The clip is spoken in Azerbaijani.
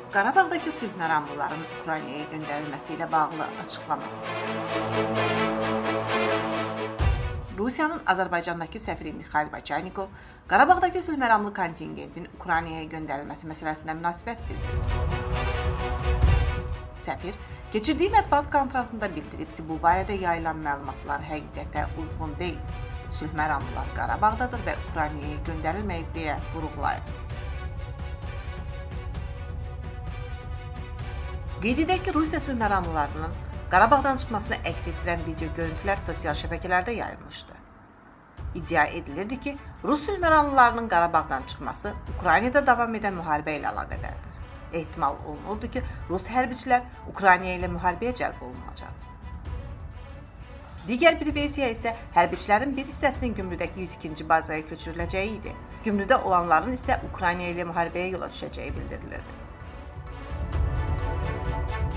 Qarabağdakı sülh məramlıların Ukraynaya göndərilməsi ilə bağlı açıqlama. Rusiyanın Azərbaycandakı səfiri Mikhail Bacaynikov Qarabağdakı sülh məramlı kontingentin Ukraynaya göndərilməsi məsələsinə münasibət bildirib. Səfir keçirdiyi mətbuat konfransında bildirib ki, bu barədə yayılan məlumatlar həqiqətə uyğun deyil. Sülh məramlılar Qarabağdadır və Ukraynaya göndərilməyib deyə vurğulayıb. Qeyd edək ki, Rusiya sülh məramlılarının Qarabağdan çıxmasını əks etdirən video görüntülər sosial şəbəkələrdə yayılmışdı. İddia edilirdi ki, Rus sülh məramlılarının Qarabağdan çıxması Ukraynada davam edən müharibə ilə əlaqədardır. Ehtimal olunurdu ki, Rus hərbiçilər Ukraynaya ilə müharibəyə cəlb olunacaq. Digər bir versiya isə hərbiçilərin bir hissəsinin Gümrüdəki 102-ci bazaya köçürüləcəyi idi. Gümrüdə olanların isə Ukrayna ilə müharibəyə yola düşəcəyi bildirilirdi.